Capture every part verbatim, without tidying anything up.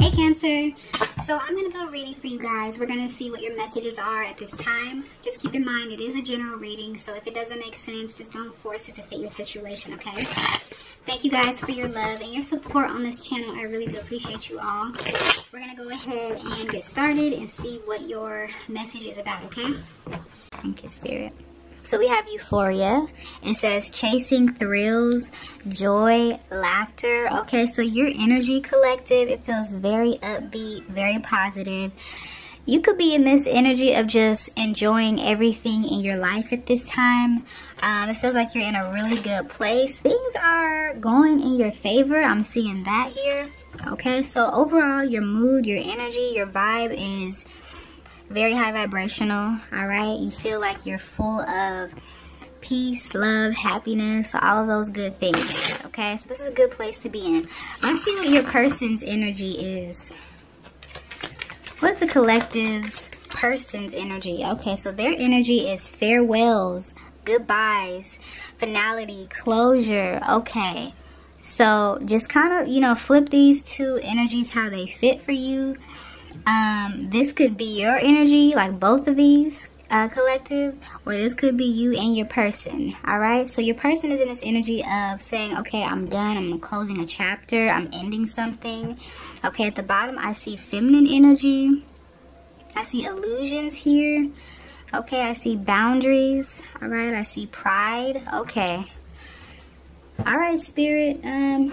Hey Cancer. So I'm going to do a reading for you guys. We're going to see what your messages are at this time. Just keep in mind it is a general reading, so if it doesn't make sense, just don't force it to fit your situation, okay? Thank you guys for your love and your support on this channel. I really do appreciate you all. We're going to go ahead and get started and see what your message is about, okay? Thank you, Spirit. So we have Euphoria. It says chasing thrills, joy, laughter. Okay, so your energy, collective, it feels very upbeat, very positive. You could be in this energy of just enjoying everything in your life at this time. Um, it feels like you're in a really good place. Things are going in your favor. I'm seeing that here. Okay, so overall, your mood, your energy, your vibe is very high vibrational. All right, you feel like you're full of peace, love, happiness, all of those good things. Okay, so this is a good place to be in. Let's see what your person's energy is. What's the collective's person's energy? Okay, so their energy is farewells, goodbyes, finality, closure. Okay, so just kind of, you know, flip these two energies how they fit for you. Um, this could be your energy, like both of these, uh, collective, or this could be you and your person. All right, so your person is in this energy of saying, okay, I'm done, I'm closing a chapter, I'm ending something. Okay, at the bottom I see feminine energy, I see illusions here. Okay, I see boundaries. All right, I see pride. Okay, all right, Spirit. um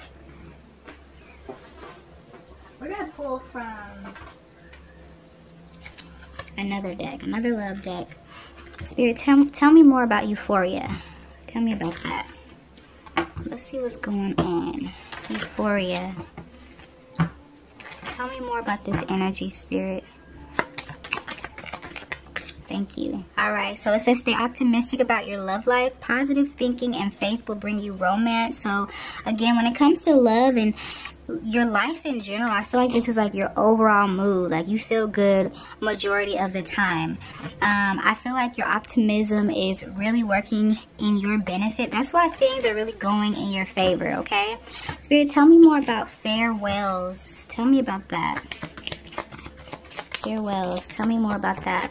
We're going to pull from another deck, another love deck. Spirit, tell, tell me more about Euphoria. Tell me about that. Let's see what's going on. Euphoria. Tell me more about this energy, Spirit. Thank you. All right, so it says stay optimistic about your love life. Positive thinking and faith will bring you romance. So again, when it comes to love and your life in general, I feel like this is like your overall mood. Like you feel good majority of the time. Um, I feel like your optimism is really working in your benefit. That's why things are really going in your favor, okay? Spirit, tell me more about farewells. Tell me about that. Farewells. Tell me more about that.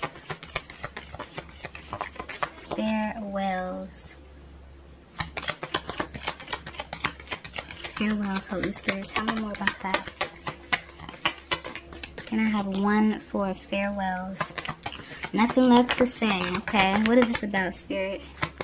Farewells. Farewells, Holy Spirit. Tell me more about that. Can I have one for farewells? Nothing left to say. Okay. What is this about, Spirit?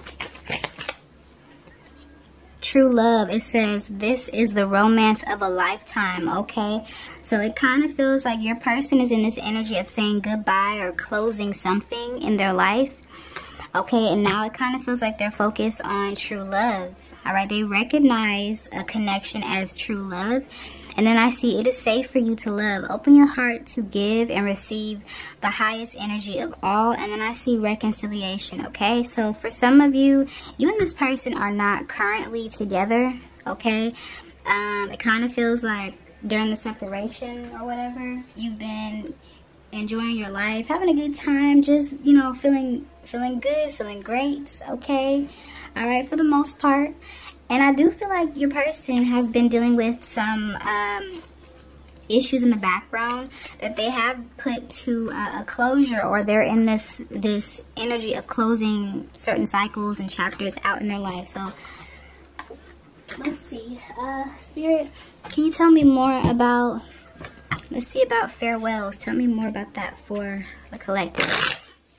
True love. It says this is the romance of a lifetime. Okay. So it kind of feels like your person is in this energy of saying goodbye or closing something in their life. Okay, and now it kind of feels like they're focused on true love. All right, they recognize a connection as true love. And then I see it is safe for you to love. Open your heart to give and receive the highest energy of all. And then I see reconciliation, okay? So for some of you, you and this person are not currently together, okay? Um, it kind of feels like during the separation or whatever, you've been enjoying your life, having a good time, just, you know, feeling feeling good, feeling great, okay? All right, for the most part. And I do feel like your person has been dealing with some um, issues in the background that they have put to uh, a closure, or they're in this this energy of closing certain cycles and chapters out in their life. So let's see, uh, Spirit, can you tell me more about, let's see about farewells. Tell me more about that for the collective.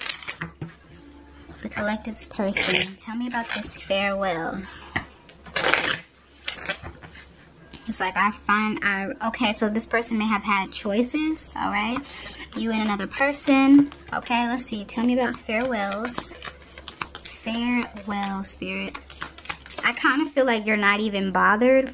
The collective's person. Tell me about this farewell. It's like I find I okay, so this person may have had choices, all right? You and another person. Okay, let's see. Tell me about farewells. Farewell, Spirit. I kind of feel like you're not even bothered.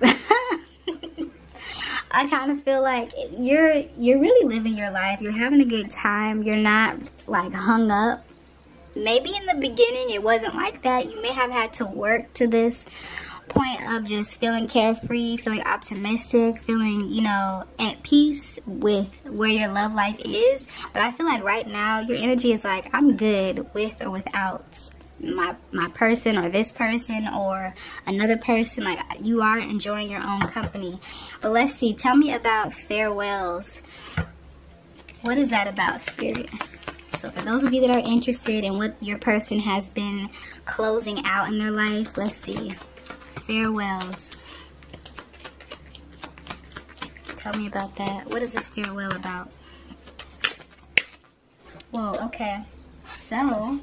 I kind of feel like you're you're really living your life. You're having a good time. You're not like hung up. Maybe in the beginning it wasn't like that. You may have had to work to this point of just feeling carefree, feeling optimistic, feeling, you know, at peace with where your love life is. But I feel like right now your energy is like, I'm good with or without my my person or this person or another person. Like, you are enjoying your own company. But let's see, tell me about farewells. What is that about, Spirit? So for those of you that are interested in what your person has been closing out in their life, let's see. Farewells. Tell me about that. What is this farewell about? Whoa, okay. So,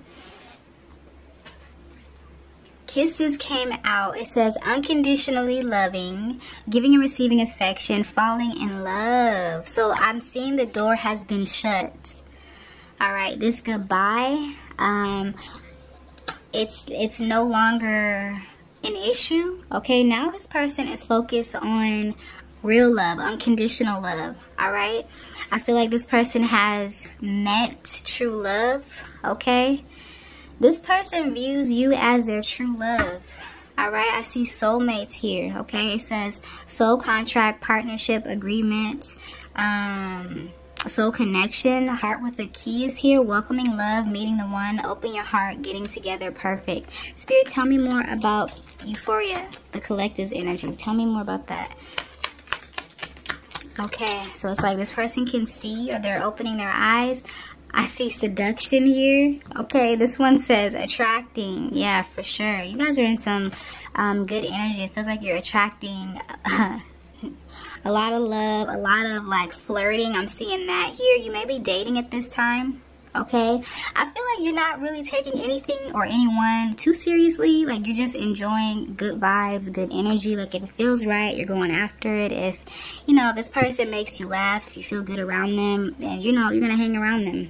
kisses came out. It says unconditionally loving, giving and receiving affection, falling in love. So I'm seeing the door has been shut. All right, this goodbye, um, it's it's no longer an issue. Okay, now this person is focused on real love, unconditional love. All right, I feel like this person has met true love. Okay, this person views you as their true love. All right, I see soulmates here. Okay, it says soul contract, partnership, agreement, um, soul connection, heart with a key is here, welcoming love, meeting the one, open your heart, getting together, perfect. Spirit, tell me more about Euphoria, the collective's energy. Tell me more about that. Okay, so it's like this person can see, or they're opening their eyes. I see seduction here. Okay, this one says attracting. Yeah, for sure. You guys are in some um, good energy. It feels like you're attracting uh, a lot of love, a lot of like flirting. I'm seeing that here. You may be dating at this time. Okay, I feel like you're not really taking anything or anyone too seriously. Like, you're just enjoying good vibes, good energy. Like, if it feels right, you're going after it. If, you know, this person makes you laugh, if you feel good around them, then, you know, you're gonna hang around them.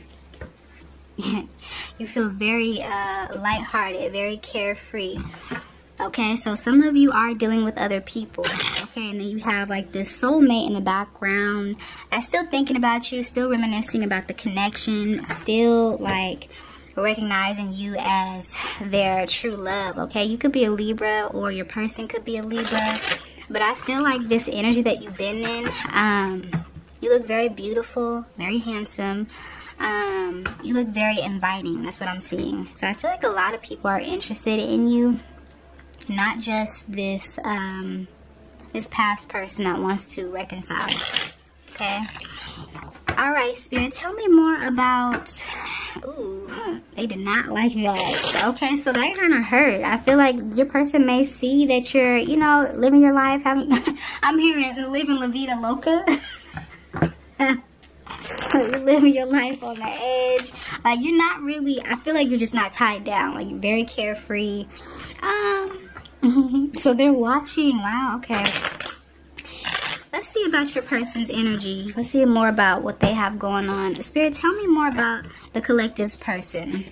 You feel very uh, lighthearted, very carefree. Okay, so some of you are dealing with other people. Okay, and then you have like this soulmate in the background that's still thinking about you, still reminiscing about the connection, still like recognizing you as their true love. Okay, you could be a Libra or your person could be a Libra, but I feel like this energy that you've been in, um, you look very beautiful, very handsome. Um, you look very inviting. That's what I'm seeing. So I feel like a lot of people are interested in you. Not just this um, this past person that wants to reconcile. Okay. All right, Spirit, tell me more about. Ooh, they did not like that. Okay, so that kind of hurt. I feel like your person may see that you're, you know, living your life. Having, I'm hearing living La Vida Loca. You're living your life on the edge. Like, you're not really. I feel like you're just not tied down. Like, you're very carefree. Um. So they're watching. Wow, okay. Let's see about your person's energy. Let's see more about what they have going on. Spirit, tell me more about the collective's person.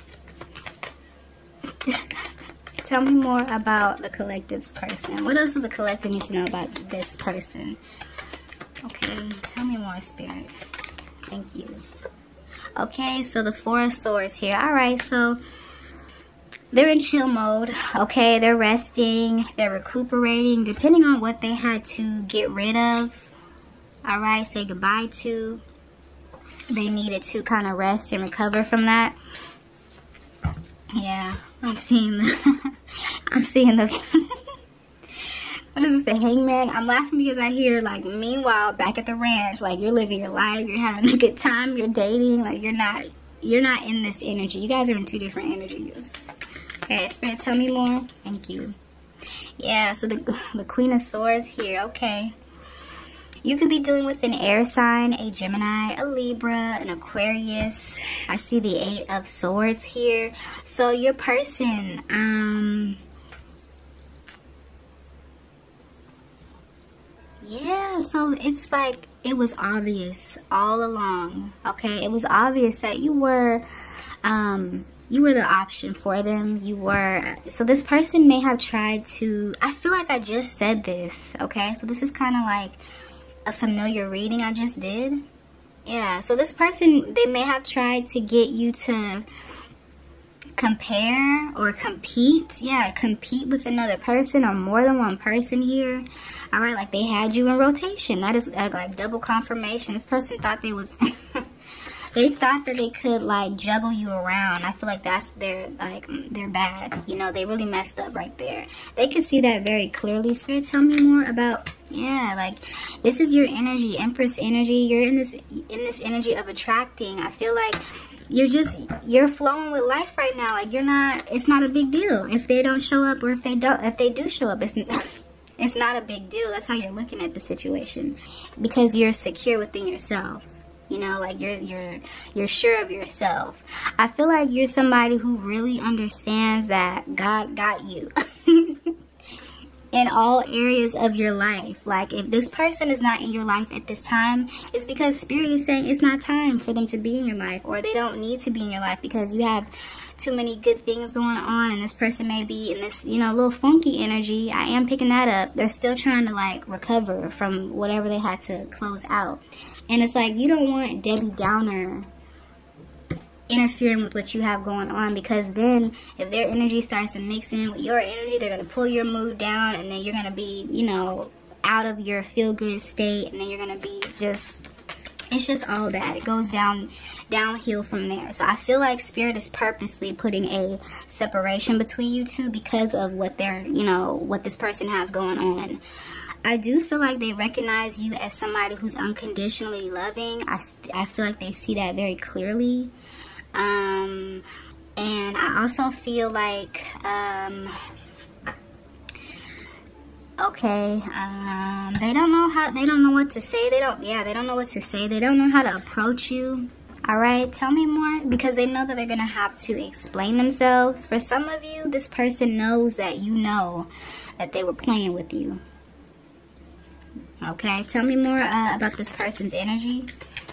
Tell me more about the collective's person. What else does the collective need to know about this person? Okay, tell me more, Spirit. Thank you. Okay, so the Four of Swords here. All right, so they're in chill mode. Okay, they're resting, they're recuperating, depending on what they had to get rid of. All right, say goodbye to. They needed to kind of rest and recover from that. Yeah, I'm seeing the. I'm seeing the. What is this, the Hangman? I'm laughing because I hear, like, meanwhile, back at the ranch, like, you're living your life, you're having a good time, you're dating, like, you're not, you're not in this energy. You guys are in two different energies. Okay, Spirit, tell me more. Thank you. Yeah, so the, the Queen of Swords here. Okay. You could be dealing with an air sign, a Gemini, a Libra, an Aquarius. I see the Eight of Swords here. So your person, um... yeah, so it's like it was obvious all along. Okay, it was obvious that you were... um. You were the option for them. You were, so this person may have tried to, I feel like I just said this, okay? So this is kind of like a familiar reading I just did. Yeah, so this person, they may have tried to get you to compare or compete. Yeah, compete with another person or more than one person here. All right, like they had you in rotation. That is uh, like double confirmation. This person thought they was... They thought that they could like juggle you around. I feel like that's their like they're bad. You know, they really messed up right there. They could see that very clearly. Spirit, tell me more about, yeah, like this is your energy, Empress energy. You're in this in this energy of attracting. I feel like you're just you're flowing with life right now. Like you're not, it's not a big deal if they don't show up, or if they don't if they do show up, it's it's not a big deal. That's how you're looking at the situation, because you're secure within yourself. You know, like you're you're you're sure of yourself. I feel like you're somebody who really understands that God got you in all areas of your life. Like if this person is not in your life at this time, it's because Spirit is saying it's not time for them to be in your life, or they don't need to be in your life because you have too many good things going on, and this person may be in this, you know, little funky energy. I am picking that up. They're still trying to like recover from whatever they had to close out. And it's like you don't want Debbie Downer interfering with what you have going on, because then if their energy starts to mix in with your energy, they're going to pull your mood down, and then you're going to be, you know, out of your feel-good state, and then you're going to be just, it's just all bad. It goes down downhill from there. So I feel like Spirit is purposely putting a separation between you two because of what they're, you know, what this person has going on. I do feel like they recognize you as somebody who's unconditionally loving. I, I feel like they see that very clearly. Um, and I also feel like, um, okay, um, they don't know how, they don't know what to say. They don't, yeah, they don't know what to say. They don't know how to approach you. All right, tell me more, because they know that they're going to have to explain themselves. For some of you, this person knows that you know that they were playing with you. Okay, tell me more uh, about this person's energy.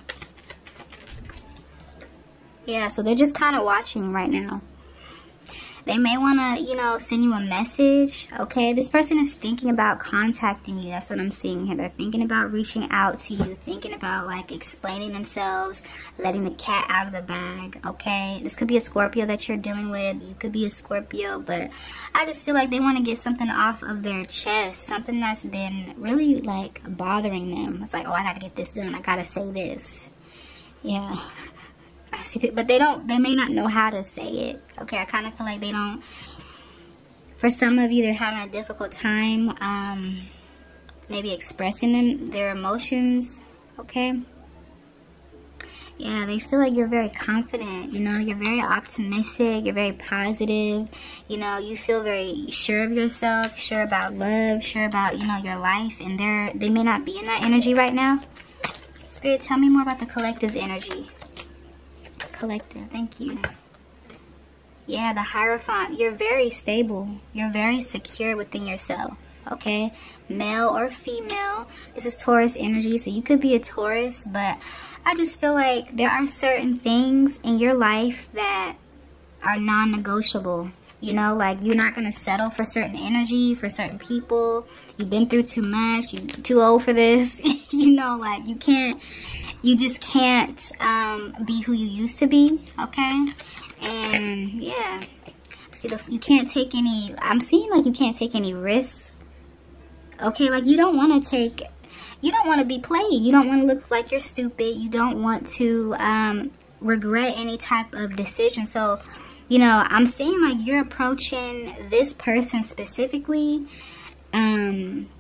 Yeah, so they're just kind of watching right now. They may want to, you know, send you a message, okay? This person is thinking about contacting you. That's what I'm seeing here. They're thinking about reaching out to you, thinking about, like, explaining themselves, letting the cat out of the bag, okay? This could be a Scorpio that you're dealing with. You could be a Scorpio, but I just feel like they want to get something off of their chest, something that's been really, like, bothering them. It's like, oh, I got to get this done. I got to say this. Yeah. I see that, but they don't, they may not know how to say it. Okay, I kind of feel like they don't, for some of you, they're having a difficult time um, maybe expressing them, their emotions, okay? Yeah, they feel like you're very confident, you know, you're very optimistic, you're very positive, you know, you feel very sure of yourself, sure about love, sure about, you know, your life, and they're, they may not be in that energy right now. Spirit, tell me more about the collective's energy. Collective, thank you. Yeah, the Hierophant. You're very stable. You're very secure within yourself, okay? Male or female. This is Taurus energy, so you could be a Taurus, but I just feel like there are certain things in your life that are non-negotiable. You know, like you're not going to settle for certain energy, for certain people. You've been through too much. You're too old for this. You know, like you can't, you just can't um, be who you used to be, okay? And yeah, see, the, you can't take any, I'm seeing like you can't take any risks, okay? Like you don't want to take, you don't want to be played. You don't want to look like you're stupid. You don't want to um, regret any type of decision. So, you know, I'm seeing like you're approaching this person specifically um,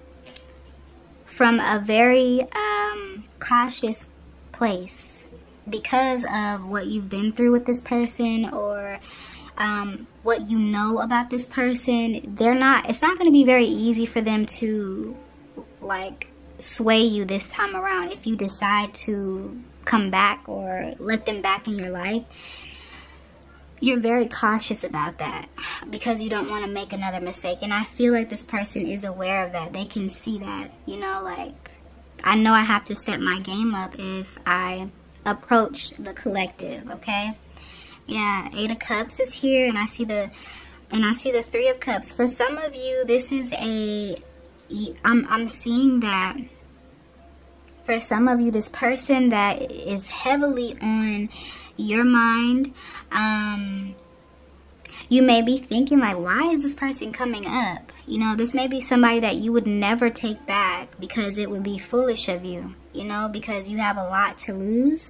from a very um, cautious place because of what you've been through with this person, or um, what you know about this person. They're not, it's not going to be very easy for them to like sway you this time around if you decide to come back or let them back in your life. You're very cautious about that because you don't want to make another mistake. And I feel like this person is aware of that. They can see that, you know, like, I know I have to set my game up if I approach the collective, okay? Yeah, Eight of Cups is here, and I see the, and I see the Three of Cups. For some of you, this is a, I'm, I'm seeing that for some of you, this person that is heavily on your mind, um, you may be thinking like, why is this person coming up? You know, this may be somebody that you would never take back because it would be foolish of you, you know, because you have a lot to lose,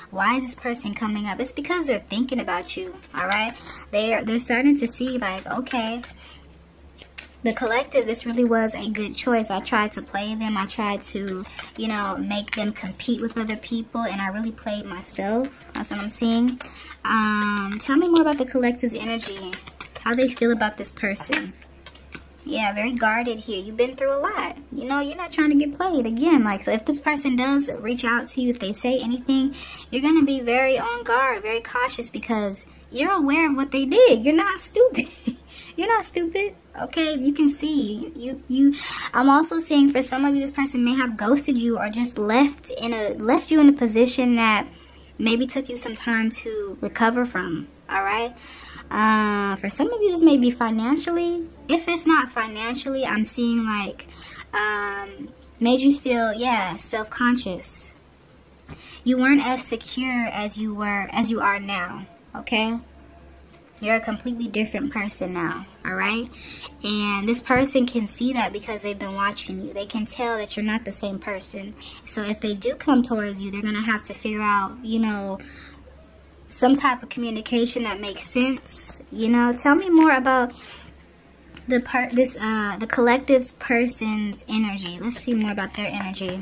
Why is this person coming up? It's because they're thinking about you, all right? They're, they're starting to see, like, okay, the collective, this really was a good choice. I tried to play them. I tried to, you know, make them compete with other people, and I really played myself. That's what I'm seeing. Um, tell me more about the collective's energy, how they feel about this person. Yeah, very guarded here. You've been through a lot. You know, you're not trying to get played again. Like, so if this person does reach out to you, if they say anything, you're going to be very on guard, very cautious, because you're aware of what they did. You're not stupid. You're not stupid. Okay, you can see. You, you. I'm also seeing for some of you, this person may have ghosted you or just left in a left you in a position that maybe took you some time to recover from. All right. Uh, for some of you, this may be financially. If it's not financially, I'm seeing like um, made you feel, yeah, self-conscious. You weren't as secure as you were as you are now. Okay. You're a completely different person now, all right? And this person can see that because they've been watching you. They can tell that you're not the same person. So if they do come towards you, they're going to have to figure out, you know, some type of communication that makes sense. You know, tell me more about the part, this, uh, the collective's person's energy. Let's see more about their energy.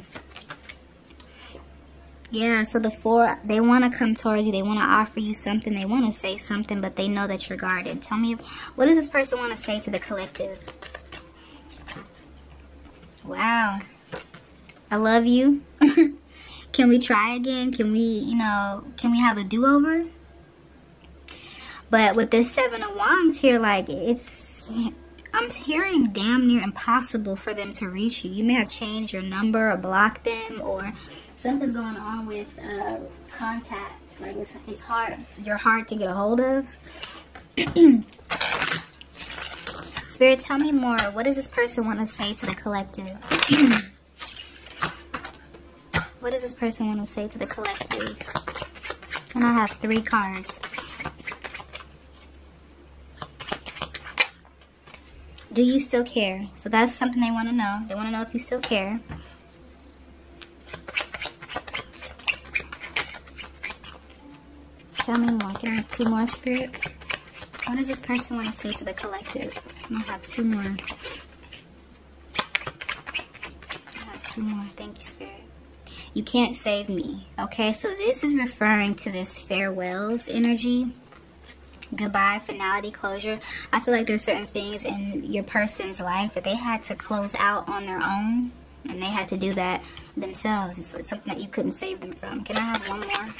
Yeah, so the four, they want to come towards you. They want to offer you something. They want to say something, but they know that you're guarded. Tell me, what does this person want to say to the collective? Wow. I love you. Can we try again? Can we, you know, can we have a do-over? But with this Seven of Wands here, like, it's, I'm hearing damn near impossible for them to reach you. You may have changed your number or blocked them, or something's going on with uh, contact. Like it's, it's hard. You're hard to get a hold of. Spirit, tell me more. What does this person want to say to the collective? What does this person want to say to the collective? And I have three cards. Do you still care? So that's something they want to know. They want to know if you still care. Tell me more. Can I have two more, Spirit? What does this person want to say to the collective? I'm going to have two more. I have two more. Thank you, Spirit. You can't save me. Okay, so this is referring to this farewells energy. Goodbye, finality, closure. I feel like there's certain things in your person's life that they had to close out on their own. And they had to do that themselves. It's something that you couldn't save them from. Can I have one more?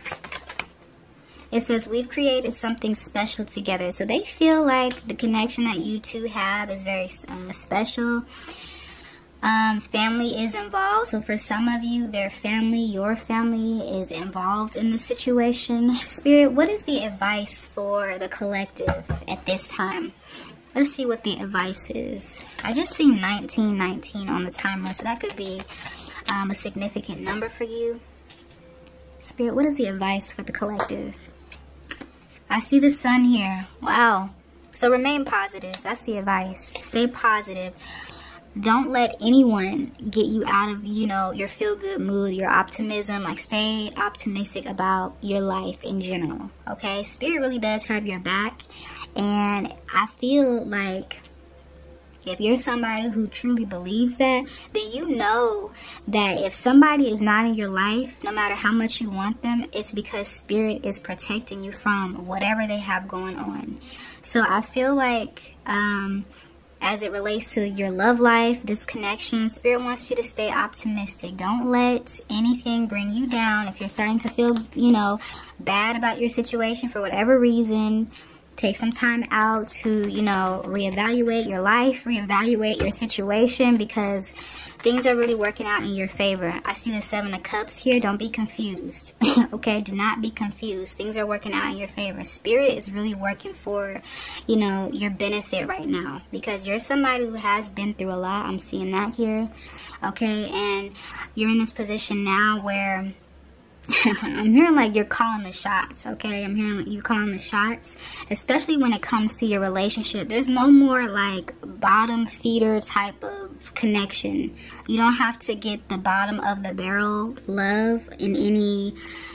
It says, we've created something special together. So they feel like the connection that you two have is very uh, special. Um, family is involved. So for some of you, their family, your family is involved in the situation. Spirit, what is the advice for the collective at this time? Let's see what the advice is. I just see nineteen nineteen on the timer. So that could be um, a significant number for you. Spirit, what is the advice for the collective? I see the sun here. Wow. So remain positive. That's the advice. Stay positive. Don't let anyone get you out of, you know, your feel-good mood, your optimism. Like, stay optimistic about your life in general, okay? Spirit really does have your back. And I feel like if you're somebody who truly believes that, then you know that if somebody is not in your life, no matter how much you want them, it's because Spirit is protecting you from whatever they have going on. So I feel like um, as it relates to your love life, this connection, Spirit wants you to stay optimistic. Don't let anything bring you down. If you're starting to feel, you know, bad about your situation for whatever reason, take some time out to, you know, reevaluate your life, reevaluate your situation, because things are really working out in your favor. I see the Seven of Cups here. Don't be confused. Okay? Do not be confused. Things are working out in your favor. Spirit is really working for, you know, your benefit right now, because you're somebody who has been through a lot. I'm seeing that here. Okay? And you're in this position now where I'm hearing like you're calling the shots, okay? I'm hearing like you calling the shots, especially when it comes to your relationship. There's no more like bottom feeder type of connection. You don't have to get the bottom of the barrel love in any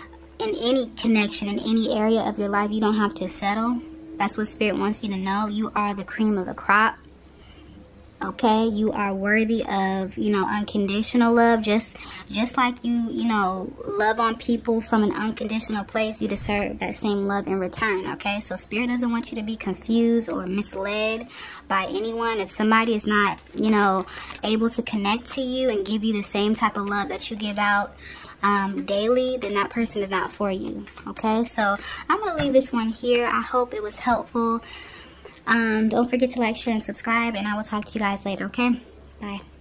in any connection, in any area of your life, you don't have to settle. That's what Spirit wants you to know. You are the cream of the crop. Okay, you are worthy of, you know, unconditional love. Just just like you, you know, love on people from an unconditional place, you deserve that same love in return. Okay, so Spirit doesn't want you to be confused or misled by anyone. If somebody is not, you know, able to connect to you and give you the same type of love that you give out um, daily, then that person is not for you. Okay, so I'm going to leave this one here. I hope it was helpful. Um, don't forget to like, share, and subscribe, and I will talk to you guys later, okay? Bye.